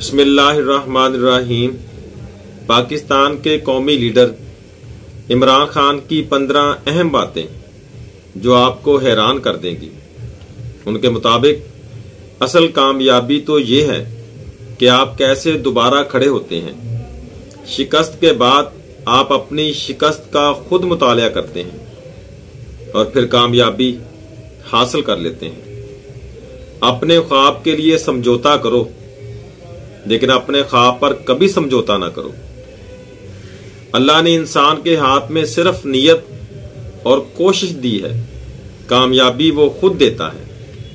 بسم اللہ الرحمن الرحیم۔ پاکستان کے قومی لیڈر عمران خان کی 15 اہم باتیں جو آپ کو حیران کر دیں گی۔ ان کے مطابق اصل کامیابی تو یہ ہے کہ آپ کیسے دوبارہ کھڑے ہوتے ہیں۔ شکست کے بعد آپ اپنی شکست کا خود مطالعہ کرتے ہیں اور پھر کامیابی حاصل کر لیتے ہیں۔ اپنے خواب کے لیے سمجھوتا کرو، لیکن اپنے خواب پر کبھی سمجھوتا نہ کرو۔ اللہ نے انسان کے ہاتھ میں صرف نیت اور کوشش دی ہے، کامیابی وہ خود دیتا ہے۔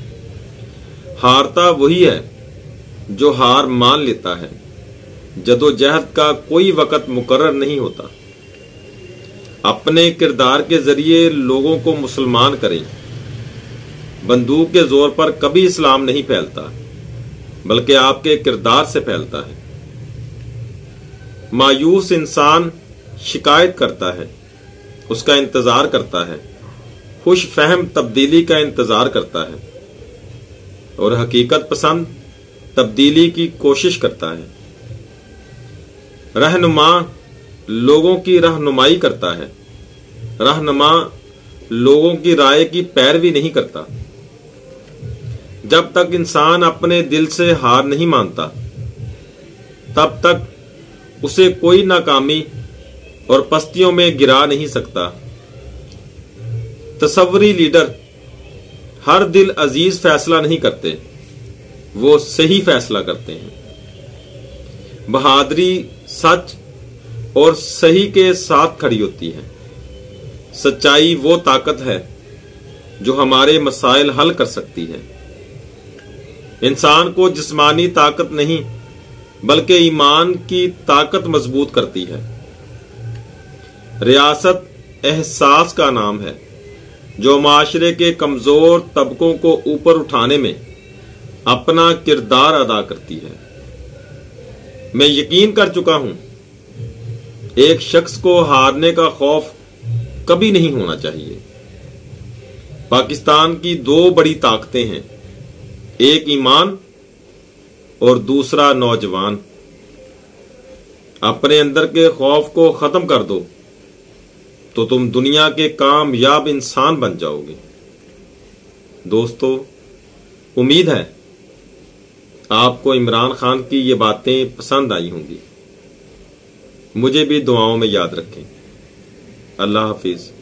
ہارتا وہی ہے جو ہار مان لیتا ہے۔ جدوجہد کا کوئی وقت مقرر نہیں ہوتا۔ اپنے کردار کے ذریعے لوگوں کو مسلمان کریں۔ بندوق کے زور پر کبھی اسلام نہیں پھیلتا، بلکہ آپ کے کردار سے پھیلتا ہے۔ مایوس انسان شکایت کرتا ہے، اس کا انتظار کرتا ہے۔ خوش فہم تبدیلی کا انتظار کرتا ہے، اور حقیقت پسند تبدیلی کی کوشش کرتا ہے۔ رہنما لوگوں کی رہنمائی کرتا ہے، رہنما لوگوں کی رائے کی پیروی نہیں کرتا۔ جب تک انسان اپنے دل سے ہار نہیں مانتا، تب تک اسے کوئی ناکامی اور پستیوں میں گرا نہیں سکتا۔ تصوری لیڈر ہر دل عزیز فیصلہ نہیں کرتے، وہ صحیح فیصلہ کرتے ہیں۔ بہادری سچ اور صحیح کے ساتھ کھڑی ہوتی ہے۔ سچائی وہ طاقت ہے جو ہمارے مسائل حل کر سکتی ہے۔ انسان کو جسمانی طاقت نہیں بلکہ ایمان کی طاقت مضبوط کرتی ہے۔ ریاست احساس کا نام ہے جو معاشرے کے کمزور طبقوں کو اوپر اٹھانے میں اپنا کردار ادا کرتی ہے۔ میں یقین کر چکا ہوں، ایک شخص کو ہارنے کا خوف کبھی نہیں ہونا چاہیے۔ پاکستان کی 2 بڑی طاقتیں ہیں، ایک ایمان اور دوسرا نوجوان۔ اپنے اندر کے خوف کو ختم کر دو تو تم دنیا کے کامیاب انسان بن جاؤ گے۔ دوستو، امید ہے آپ کو عمران خان کی یہ باتیں پسند آئی ہوں گی۔ مجھے بھی دعاؤں میں یاد رکھیں۔ اللہ حافظ۔